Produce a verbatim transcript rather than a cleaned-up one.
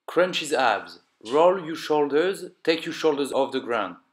Crunches abs. Roll your shoulders, take your shoulders off the ground.